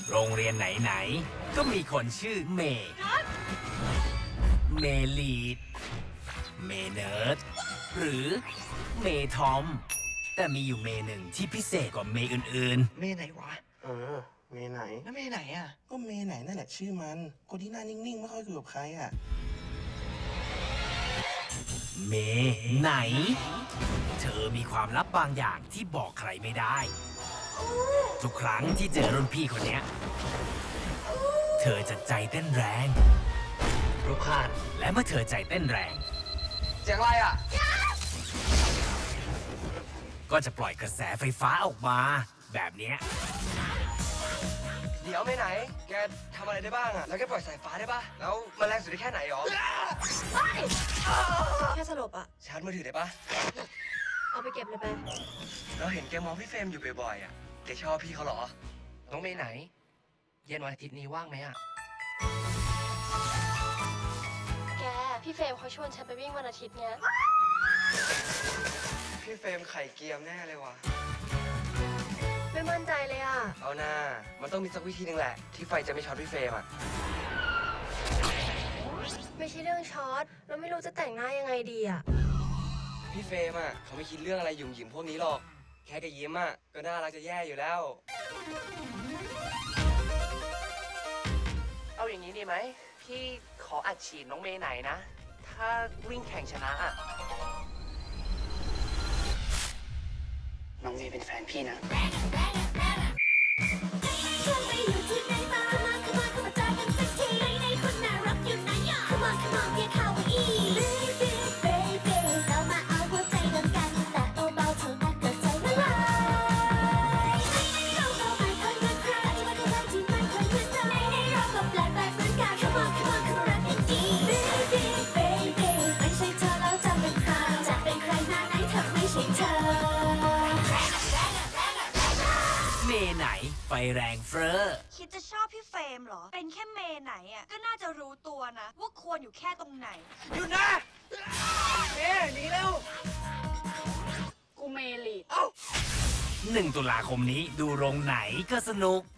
โรงเรียนไหนๆก็มีคนชื่อเมย์เมลีดเมเนิร์ดหรือเมทอมแต่มีอยู่เมหนึ่งที่พิเศษกว่าเมอื่นเมไหนวะเมไหนแล้วเมไหนอ่ะก็เมไหนนั่นแหละชื่อมันคนที่หน้านิ่งๆไม่ค่อยคุยกับใครอ่ะเมไหนเธอมีความลับบางอย่างที่บอกใครไม่ได้ทุกครั้งที่เจอรุ่นพี่คนนี้เธอจะใจเต้นแรงรู้คาดและเมื่อเธอใจเต้นแรงเสียงอะไรอ่ะก็จะปล่อยกระแสไฟฟ้าออกมาแบบเนี้ยเดี๋ยวไม่ไหนแกทำอะไรได้บ้างอ่ะแล้วแกปล่อยสายฟ้าได้ปะแล้วมันแรงสุดได้แค่ไหนหรอแค่สลบอะชาร์จมือถือได้ปะเอาไปเก็บเลยไปเราเห็นแกมองพี่เฟรมอยู่บ่อยๆอ่ะแกชอบพี่เขาเหรอน้องเมย์ไหนเย็นวันอาทิตย์นี้ว่างไหมอ่ะแกพี่เฟรมเขาชวนฉันไปวิ่งวันอาทิตย์เนี้ยพี่เฟรมไข่เกียมแน่เลยว่ะไม่มั่นใจเลยอะเอาหน้ามันต้องมีสักวิธีหนึ่งแหละที่ไฟจะไม่ช็อตพี่เฟรมอ่ะไม่ใช่เรื่องช็อตแล้วไม่รู้จะแต่งหน้ายังไงดีอะพี่เฟรมอ่ะเขาไม่คิดเรื่องอะไรหยุ่มหยิมพวกนี้หรอกแค่แกยิ้มอ่ะก็น่ารักจะแย่อยู่แล้วเอาอย่างนี้ดีไหมพี่ขออัดฉีดน้องเมย์ไหนนะถ้าวิ่งแข่งชนะอ่ะน้องเมย์เป็นแฟนพี่นะเมไหนไฟแรงเฟ้อคิดจะชอบพี่เฟรมเหรอเป็นแค่เมไหนอ่ะก็น่าจะรู้ตัวนะว่าควรอยู่แค่ตรงไหนหยุดนะเอ๊หนีเร็วกูเมลีด 1 ตุลาคมนี้ดูโรงไหนก็สนุก